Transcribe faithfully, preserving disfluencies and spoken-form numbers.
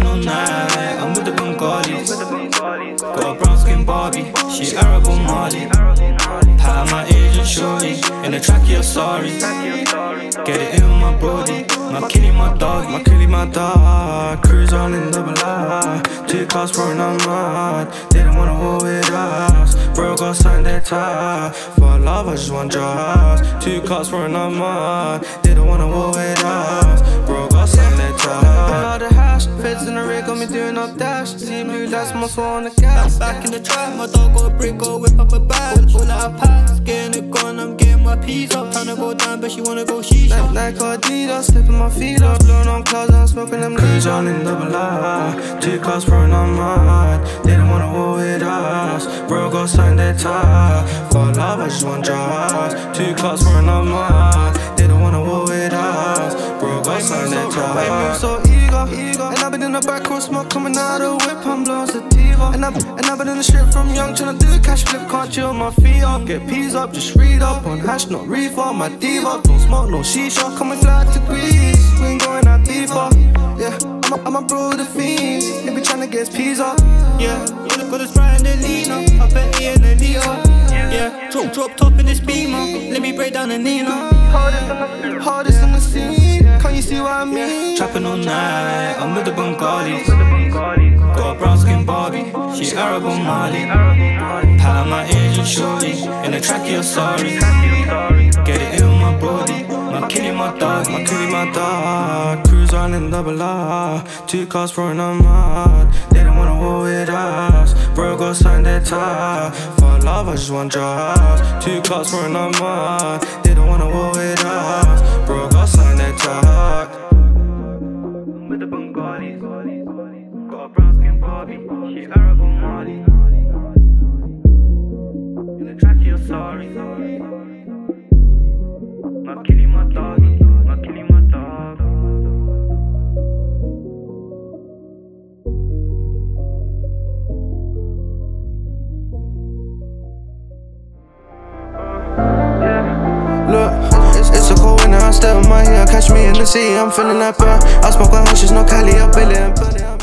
all night, I'm with the Bengalis. Got a brown skin Barbie, she Arab or Mali. Pat my Asian shorty, in the track you're sorry. Get it in with my brody, my killie my dog, my killie my dog. Cruise on in double R, two cars pouring on mud. They don't wanna war with us, bro got sign their tie. For love I just want drugs, two cars pouring on mud. They don't wanna war with us, bro got sign their tie. All the hash, feds in the rig got me doing up dash. See blue lights, my soul on the gas. Back in the trap, my dog got a brick, go whip up a bag. All out of packs, getting it gone, I'm getting my peas up. Tryna go down, but she wanna go shisha. Like, like Adidas, slipping my feet up. Blowing on clouds, I'm smoking them cruise on in double R. Two cars pouring on mud. They don't wanna war with us, bro got sign their tie. For love I just want drugs, two cars pouring on mud. They don't wanna war with us, bro got sign their tie. I move so eager, eager. And I've been in the back row, smoke coming out of the whip, I'm blowing sativa. And I've, and I've been in the strip from young, tryna do a cash flip, can't chill my feet up. Get peas up, just read up on hash, not reefer. My diva, don't smoke no shisha. Come and fly to Greece, we ain't going that deeper. Yeah, I'm a, I'm a bro with the fiends, they be tryna get his peas up. Yeah, you look got the Sprite and the Lena, I bet he in the Leo. Yeah, drop, drop top in this beamer, let me break down the Nina. Hardest in the scene, can't you see what I mean? Trapping all night, I'm with the Bengalis. Got a brown skin Barbie, she Arab or Mali. Pat my Asian shorty, in the track you're sorry. Get it in with my brody, my killie my dog, my killie my dog. Cruise on in double R, two cars pouring on mud. They don't wanna war with us, bro got sign their tie. For love I just want drugs, two cars pouring on mud. They don't wanna war with us, bro got sign their tie. I'm with the Bengalis, got a brown skin Barbie, she Arab or Mali. In the track you're sorry. My killie my dog, my killie my dog. Look, it's, it's a cold winter, I step on my heel, catch me in the sea, I'm feeling like burn. I smoke on hashes, no Cali, I bill it and burn it.